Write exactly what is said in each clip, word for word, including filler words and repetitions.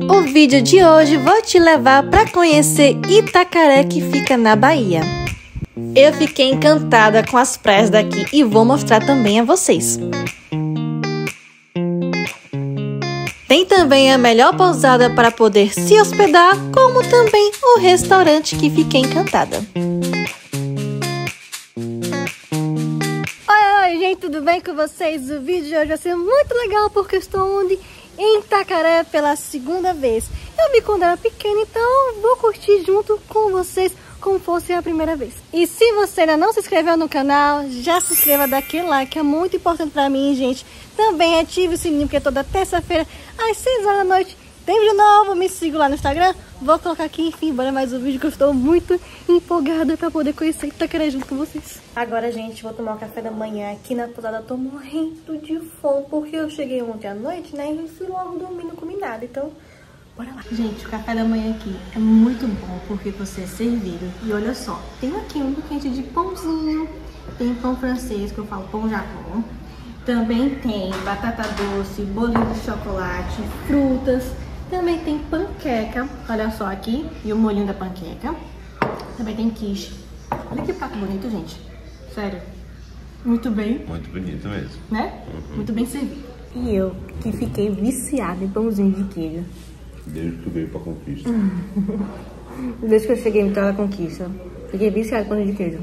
O vídeo de hoje vou te levar para conhecer Itacaré, que fica na Bahia. Eu fiquei encantada com as praias daqui e vou mostrar também a vocês. Tem também a melhor pousada para poder se hospedar, como também o restaurante que fiquei encantada. Oi, oi, gente, tudo bem com vocês? O vídeo de hoje vai ser muito legal porque eu estou onde? Em Itacaré pela segunda vez. Eu vi quando era pequena, então vou curtir junto com vocês como fosse a primeira vez. E se você ainda não se inscreveu no canal, já se inscreva, daquele like, que é muito importante pra mim, gente. Também ative o sininho, porque toda terça-feira às seis horas da noite tem vídeo novo. Me siga lá no Instagram. Vou colocar aqui, enfim, bora mais um vídeo que eu estou muito empolgada pra poder conhecer Itacaré junto com vocês. Agora, gente, vou tomar o café da manhã aqui na pousada. Tô morrendo de fome, porque eu cheguei ontem à noite, né, e fui logo dormir, não comi nada, então bora lá. Gente, o café da manhã aqui é muito bom porque você é servido. E olha só, tem aqui um buquete de pãozinho, tem pão francês, que eu falo pão japão. Também tem batata doce, bolinho de chocolate, frutas. Também tem panqueca, olha só aqui, e o molhinho da panqueca. Também tem quiche. Olha que prato bonito, gente. Sério. Muito bem. Muito bonito mesmo. Né? Uhum. Muito bem servido. E eu, que fiquei viciada em pãozinho de queijo. Desde que tu veio pra Conquista. Desde que eu cheguei em Vitória da Conquista. Fiquei viciada em pãozinho de queijo.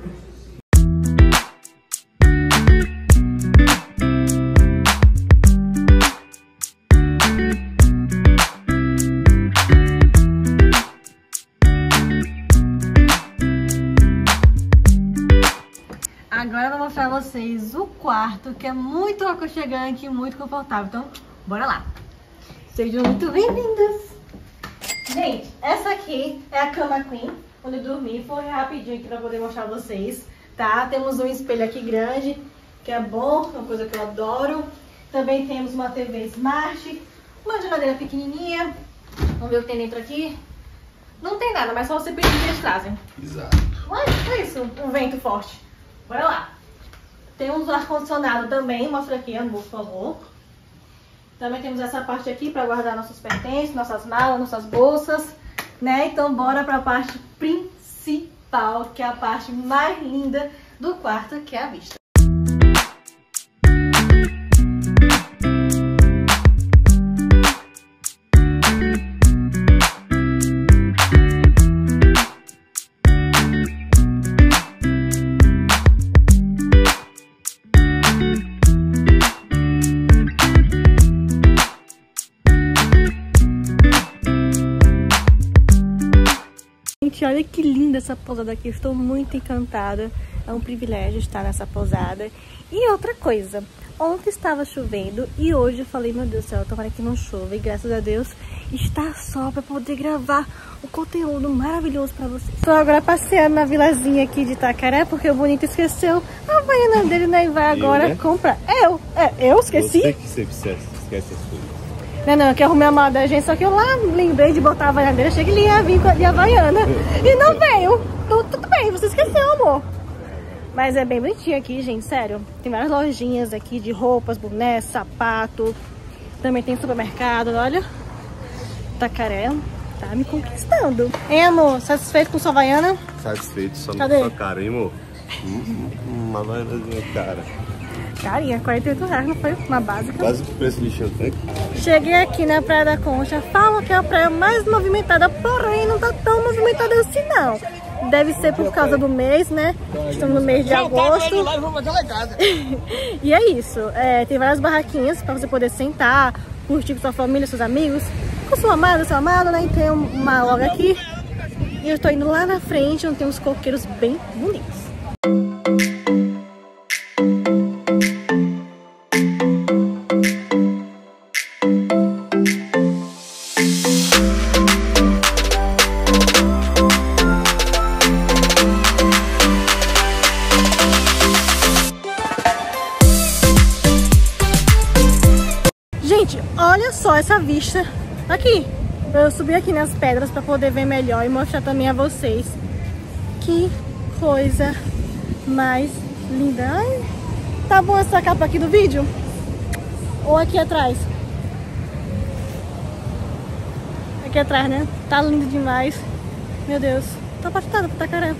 Agora eu vou mostrar a vocês o quarto, que é muito aconchegante e muito confortável. Então, bora lá. Sejam muito bem-vindos. Gente, essa aqui é a cama queen, onde eu dormi. Foi rapidinho aqui pra poder mostrar a vocês, tá? Temos um espelho aqui grande, que é bom, uma coisa que eu adoro. Também temos uma T V Smart, uma geladeira pequenininha. Vamos ver o que tem dentro aqui. Não tem nada, mas só você pedir que eles trazem. Exato. Ué, foi isso? Um vento forte. Bora lá. Temos o ar-condicionado também. Mostra aqui, amor, por favor. Também temos essa parte aqui para guardar nossos pertences, nossas malas, nossas bolsas, né? Então bora para a parte principal, que é a parte mais linda do quarto, que é a vista. Gente, olha que linda essa pousada aqui, eu estou muito encantada. É um privilégio estar nessa pousada. E outra coisa, ontem estava chovendo e hoje eu falei, meu Deus do céu, tomara que não chova. E graças a Deus está sol para poder gravar um conteúdo maravilhoso para vocês. Estou agora passeando na vilazinha aqui de Itacaré, porque o Bonito esqueceu a havaiana dele, né? E vai agora eu, né? comprar. Eu? É, eu esqueci? Você que sempre esquece, esquece as coisas. Não, não, que eu arrumei a mala da gente, só que eu lá lembrei de botar a havaiana dele, achei que ele ia vir de havaiana. E não veio. Tudo, tudo bem, você esqueceu, amor. Mas é bem bonitinho aqui, gente, sério. Tem várias lojinhas aqui de roupas, bonés, sapato. Também tem supermercado, olha. Itacaré tá me conquistando. Hein, amor? Satisfeito com sua havaiana? Satisfeito, só Cadê? na sua cara, hein, amor? Uma havaianazinha cara. Carinha, quarenta e oito reais, não foi uma básica. Quase que o preço lixando tanque. Cheguei aqui na Praia da Concha, falam que é a praia mais movimentada, porém não tá tão movimentada assim não. Deve ser por causa do mês, né? Estamos no mês de agosto. E é isso, é, tem várias barraquinhas pra você poder sentar, curtir com sua família, seus amigos, com sua amada, seu amado, né? E tem uma loja aqui. E eu tô indo lá na frente, onde tem uns coqueiros bem bonitos. Gente, olha só essa vista aqui. Eu subi aqui nas pedras para poder ver melhor e mostrar também a vocês. Que coisa mais linda. Ai, tá bom essa capa aqui do vídeo? Ou aqui atrás? aqui atrás, né? Tá lindo demais. Meu Deus, tô apaixonada por Itacaré.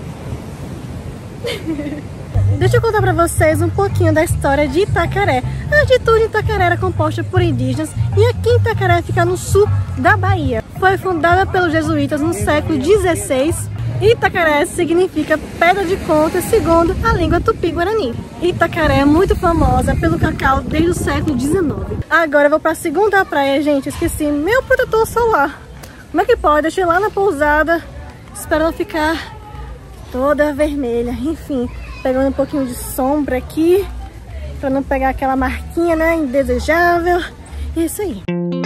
Deixa eu contar pra vocês um pouquinho da história de Itacaré. Antes de tudo, Itacaré era composta por indígenas e aqui em Itacaré fica no sul da Bahia. Foi fundada pelos jesuítas no século dezesseis. Itacaré significa pedra de conta, segundo a língua tupi-guarani. Itacaré é muito famosa pelo cacau desde o século dezenove. Agora eu vou para a segunda praia, gente. Esqueci meu protetor solar. Como é que pode? Deixei lá na pousada, esperando ficar toda vermelha. Enfim, pegando um pouquinho de sombra aqui, para não pegar aquela marquinha, né, indesejável. E é isso aí.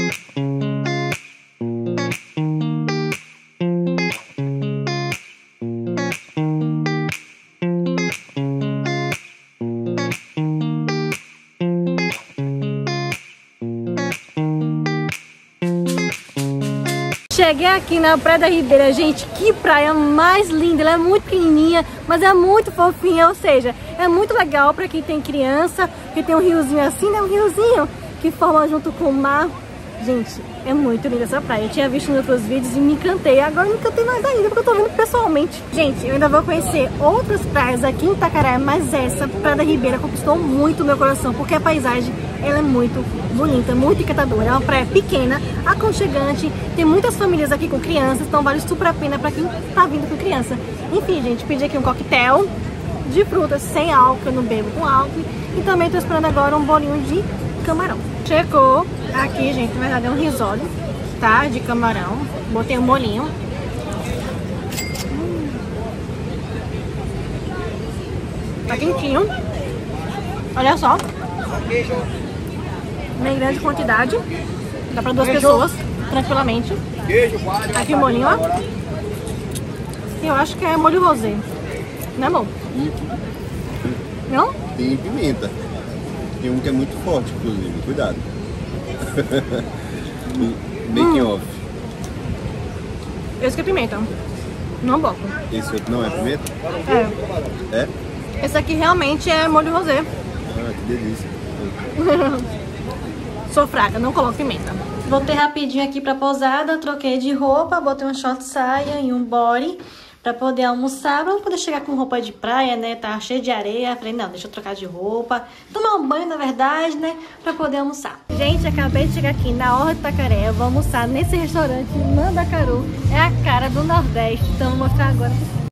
Cheguei aqui na Praia da Ribeira, gente, que praia mais linda, ela é muito pequenininha, mas é muito fofinha, ou seja, é muito legal para quem tem criança, que tem um riozinho assim, né, um riozinho que forma junto com o mar. Gente, é muito linda essa praia, eu tinha visto em outros vídeos e me encantei, agora me encantei mais ainda, porque eu tô vendo pessoalmente. Gente, eu ainda vou conhecer outras praias aqui em Itacaré, mas essa Praia da Ribeira conquistou muito o meu coração, porque a paisagem, ela é muito bonita, muito encantadora. É uma praia pequena, aconchegante, tem muitas famílias aqui com crianças, então vale super a pena pra quem tá vindo com criança. Enfim, gente, pedi aqui um coquetel de frutas sem álcool, eu não bebo com álcool, e também tô esperando agora um bolinho de camarão. Chegou aqui, gente, na verdade é um risole, tá? De camarão. Botei um bolinho. Hum. Tá quentinho. Olha só. Bem grande quantidade. Dá pra duas pessoas, tranquilamente. Aqui o bolinho, ó. Eu acho que é molho rosé. Não é bom? Não? Tem pimenta. Tem um que é muito forte, inclusive. Cuidado. Making hum. off. Esse que é pimenta. Não boto. Esse outro não é pimenta? É. É? Esse aqui realmente é molho rosé. Ah, que delícia. Sou fraca, não coloco pimenta. Voltei rapidinho aqui pra pousada, troquei de roupa, botei um short saia e um body pra poder almoçar, pra não poder chegar com roupa de praia, né? Tá cheio de areia. Falei, não, deixa eu trocar de roupa, tomar um banho, na verdade, né? Pra poder almoçar. Gente, acabei de chegar aqui na Orla de Itacaré. Eu vou almoçar nesse restaurante Mandacaru. É a cara do Nordeste, então vou mostrar agora.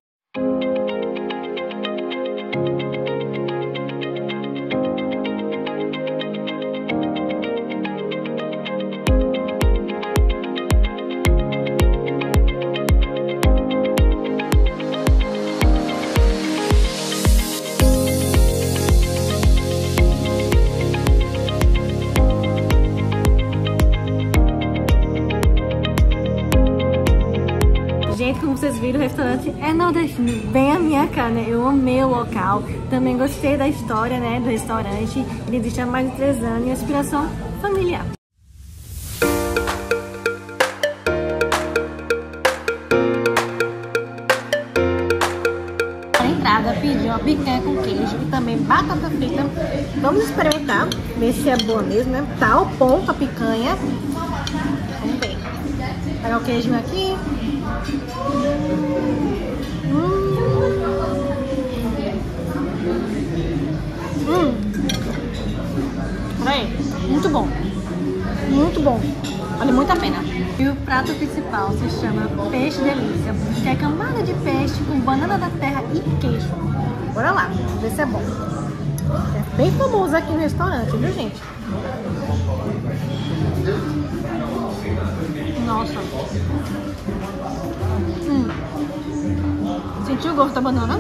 Gente, como vocês viram, o restaurante é nordestino, bem a minha cara, né? Eu amei o local, também gostei da história, né, do restaurante. Ele existe há mais de três anos e a inspiração familiar. Na entrada, pedi uma picanha com queijo e também batata frita. Vamos experimentar, ver se é boa mesmo, né? Tá ao ponto a picanha. Vamos ver. Pegar o queijinho aqui. Hum. Hum. Peraí, muito bom. Muito bom. Vale muito a pena. E o prato principal se chama peixe delícia, que é camada de peixe com banana da terra e queijo. Bora lá, ver se é bom. É bem famoso aqui no restaurante, viu, gente? Nossa. Hum. Sentiu o gosto da banana?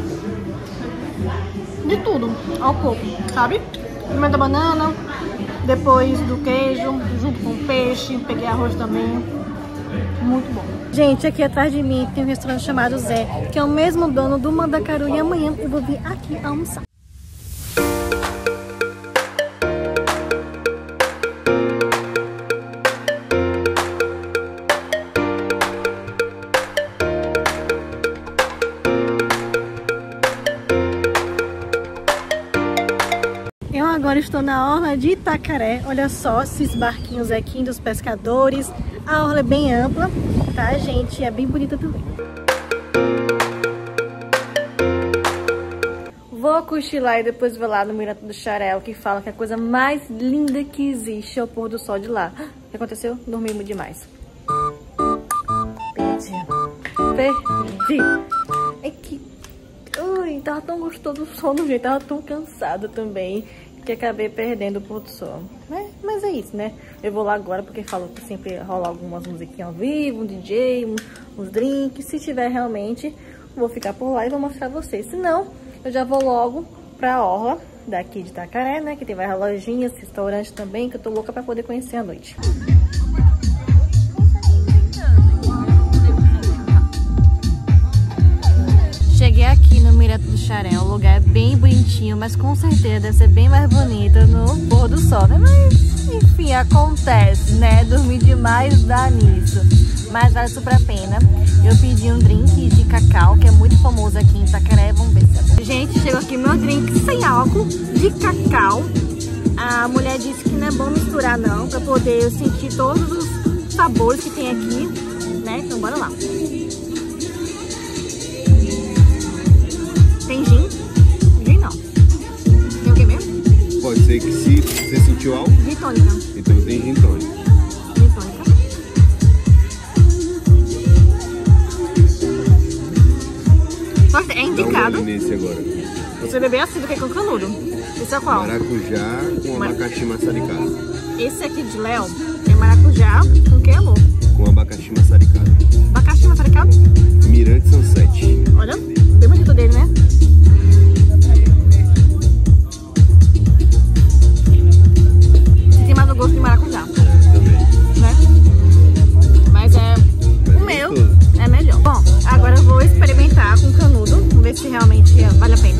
De tudo, ao pouco, sabe? Primeiro da banana, depois do queijo, junto com o peixe, peguei arroz também. Muito bom. Gente, aqui atrás de mim tem um restaurante chamado Zé, que é o mesmo dono do Mandacaru, e amanhã eu vou vir aqui almoçar. Eu agora estou na orla de Itacaré. Olha só esses barquinhos aqui dos pescadores. A orla é bem ampla. tá, gente? É bem bonita também. Vou cochilar e depois vou lá no Mirante do Xarel, que fala que a coisa mais linda que existe é o pôr do sol de lá. O que aconteceu? Dormimos demais. Perdi. Perdi. É que... Ui, tava tão gostoso o sono, gente. Tava tão cansada também, que acabei perdendo o pôr do sol. Mas, mas é isso, né? Eu vou lá agora, porque falou que sempre rola algumas musiquinhas ao vivo, um D J, um, uns drinks. Se tiver realmente, vou ficar por lá e vou mostrar pra vocês. Se não, eu já vou logo pra orla daqui de Itacaré, né? Que tem várias lojinhas, restaurantes também, que eu tô louca pra poder conhecer à noite. Cheguei aqui no Mirante do Xarel, um lugar bem bonitinho, mas com certeza deve ser bem mais bonita no pôr do sol, né? Mas, enfim, acontece, né? Dormir demais dá nisso. Mas vale super a pena. Eu pedi um drink de cacau, que é muito famoso aqui em Itacaré. Vamos ver se é bom. Gente, chegou aqui meu drink sem álcool de cacau. A mulher disse que não é bom misturar não, pra poder sentir todos os sabores que tem aqui, né? Então bora lá. Tem gin? Gin não. Tem o que mesmo? Pode ser que se você sentiu algo. Gin tônica. Então tem gin tônica. Gin tônica. Nossa, é indicado. Dá um nesse agora. Você beber assim do que com canudo. Esse é qual? Maracujá com Mar... abacaxi maçaricado. Esse aqui de Léo é maracujá com que, amor? Com abacaxi maçaricado. Abacaxi maçaricado? Mirante são sete. Olha, bem bonito dele, né? Tem mais o gosto de maracujá. É, também. Né? Mas é... Mas o meu gostoso. é melhor. Bom, agora eu vou experimentar com canudo. Vamos ver se realmente vale a pena.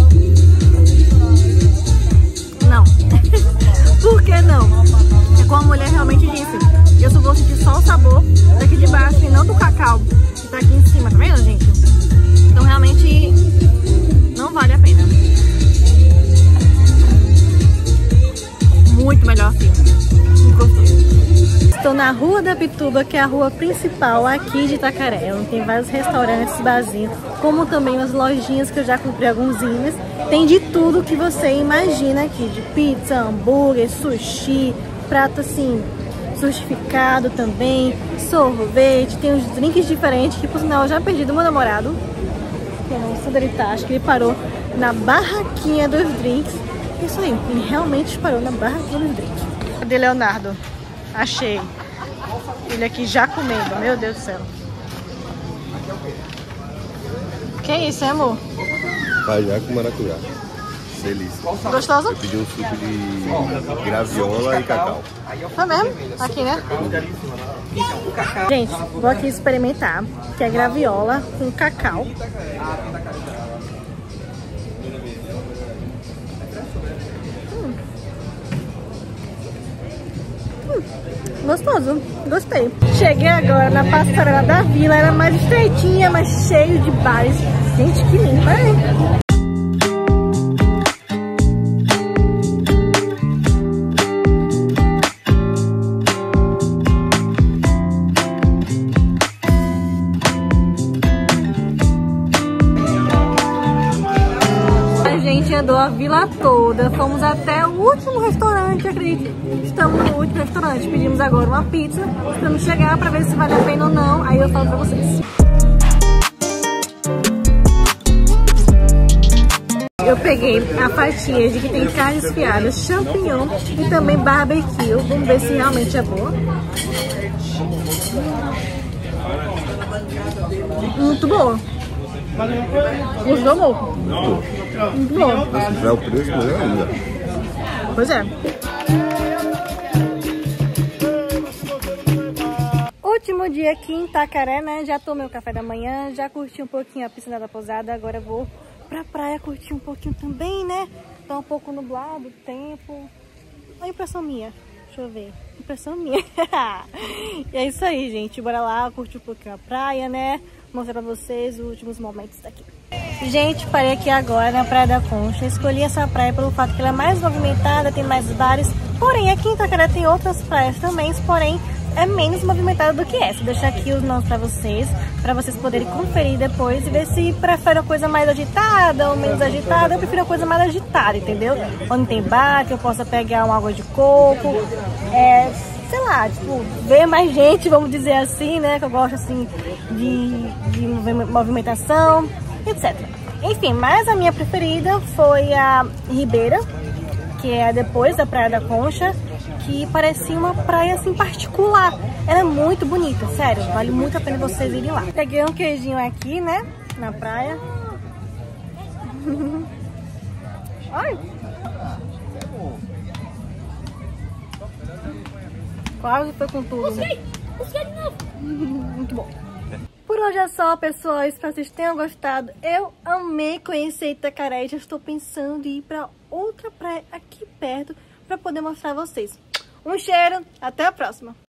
Não. Por que não? É como a mulher realmente disse. Eu só vou sentir só o sabor daqui de baixo e não do cacau que tá aqui em cima, tá vendo, gente? Então realmente não vale a pena. Muito melhor assim. Muito gostoso. Estou na Rua da Pituba, que é a rua principal aqui de Itacaré. Onde tem vários restaurantes, barzinhos, como também umas lojinhas que eu já comprei alguns imãs. Tem de tudo que você imagina aqui, de pizza, hambúrguer, sushi, prato assim, surtificado também, sorvete, tem uns drinks diferentes, que por sinal eu já perdi do meu namorado. Eu não sei onde ele tá, acho que ele parou na barraquinha dos drinks. Isso aí, ele realmente parou na barraquinha dos drinks. Cadê Leonardo? Achei. Ele aqui já comendo, meu Deus do céu. Que isso, hein, amor? Cajá com maracujá. Delícia. Gostoso? Eu pedi um suco de graviola e cacau. Tá mesmo? Aqui, né? Gente, vou aqui experimentar, que é graviola com cacau. Hum. Hum, gostoso, gostei. Cheguei agora na passarela da vila, era mais estreitinha, mas cheio de bares. Gente, que lindo, hein? Andou a vila toda, fomos até o último restaurante, acredite. Estamos no último restaurante, pedimos agora uma pizza, esperamos chegar para ver se vale a pena ou não, aí eu falo para vocês. Eu peguei a fatia de que tem carne desfiada, champignon e também barbecue, vamos ver se realmente é boa. Muito boa. Gostou, amor? Muito bom. Se tiver o preço, melhor ainda. Pois é. Último dia aqui em Itacaré, né? Já tomei o café da manhã, já curti um pouquinho a piscina da pousada. Agora eu vou pra praia curtir um pouquinho também, né? Tá um pouco nublado o tempo. A impressão minha. Deixa eu ver. Impressão minha. E é isso aí, gente. Bora lá curtir um pouquinho a praia, né? Mostrar pra vocês os últimos momentos daqui. Gente, parei aqui agora na Praia da Concha. Escolhi essa praia pelo fato que ela é mais movimentada, tem mais bares. Porém, aqui em Itacaré tem outras praias também, porém é menos movimentada do que essa. Vou deixar aqui os nomes pra vocês, pra vocês poderem conferir depois e ver se prefere a coisa mais agitada ou menos agitada. Eu prefiro a coisa mais agitada, entendeu? Onde tem bar, que eu possa pegar uma água de coco, é, sei lá, tipo, ver mais gente, vamos dizer assim, né? Que eu gosto, assim, de, de movimentação, etcétera. Enfim, mas a minha preferida foi a Ribeira, que é depois da Praia da Concha, que parecia uma praia assim particular. Ela é muito bonita, sério, vale muito a pena vocês irem lá. Peguei um queijinho aqui, né, na praia. Ai! Quase foi com tudo. Consegui! Consegui de novo! Muito bom. Por hoje é só, pessoal. Espero que vocês tenham gostado. Eu amei conhecer Itacaré e já estou pensando em ir para outra praia aqui perto para poder mostrar a vocês. Um cheiro, até a próxima!